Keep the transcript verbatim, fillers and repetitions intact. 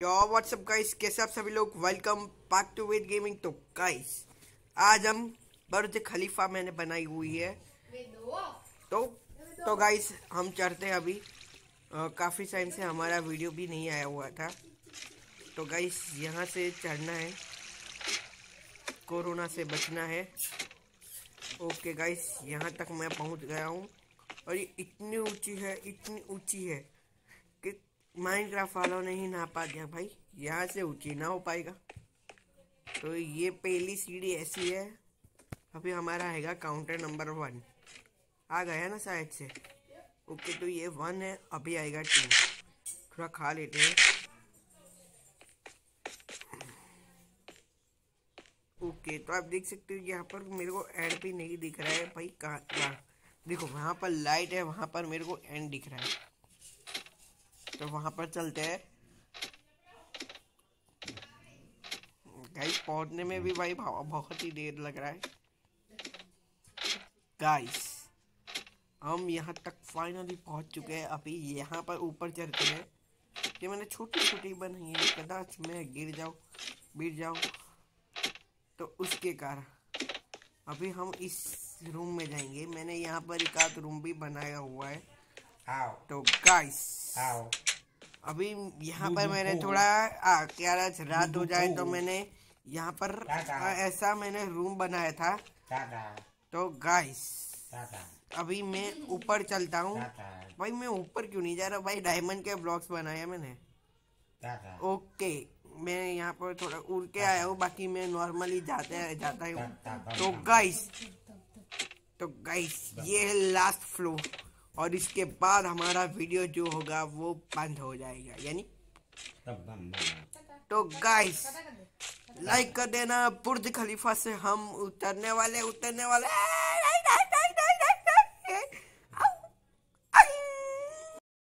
तो WhatsApp guys, कैसे आप सभी लोग। Welcome back to wet gaming. तो गाइस आज हम बुर्ज खलीफा मैंने बनाई हुई है। तो तो गाइस हम चढ़ते हैं अभी। आ, काफ़ी टाइम से हमारा वीडियो भी नहीं आया हुआ था। तो गाइस यहाँ से चढ़ना है, कोरोना से बचना है। ओके गाइस, यहाँ तक मैं पहुँच गया हूँ और ये इतनी ऊंची है, इतनी ऊंची है कि माइनक्राफ्ट वालों ने ही ना पा दिया भाई, यहाँ से ऊंची ना हो पाएगा। तो ये पहली सीढ़ी ऐसी है। अभी हमारा हैगा काउंटर नंबर वन। आ गया ना शायद से। ओके, तो ये वन है, अभी आएगा टू। थोड़ा खा लेते हैं। ओके, तो आप देख सकते हो यहाँ पर मेरे को एंड भी नहीं दिख रहा है भाई। कहाँ कहाँ देखो, वहाँ पर लाइट है, वहाँ पर मेरे को एंड दिख रहा है। तो वहाँ पर चलते हैं गाइस। पहुंचने में भी भाई बहुत ही देर लग रहा है गाइस। हम यहाँ तक फाइनली पहुंच चुके हैं। अभी यहाँ पर ऊपर चढ़ते हैं। ये मैंने छोटी छोटी बनाई है, कदाच मैं गिर जाऊँ गिर जाऊँ तो उसके कारण अभी हम इस रूम में जाएंगे। मैंने यहाँ पर एक आध रूम भी बनाया हुआ है। तो गाइस अभी यहाँ पर मैंने थोड़ा आ, क्या रात हो जाए तो मैंने यहाँ पर ऐसा मैंने रूम बनाया था। तो गाइस अभी मैं ऊपर चलता हूँ भाई। मैं ऊपर क्यों नहीं जा रहा भाई, डायमंड के ब्लॉक्स बनाया मैंने। ओके, मैं यहाँ पर थोड़ा उड़ के आया हूँ, बाकी मैं नॉर्मली जाते जाता हूँ। तो गाइस तो गाइस ये है लास्ट फ्लोर और इसके बाद हमारा वीडियो जो होगा वो बंद हो जाएगा यानी। तो गाइस लाइक कर देना। बुर्ज खलीफा से हम उतरने वाले उतरने वाले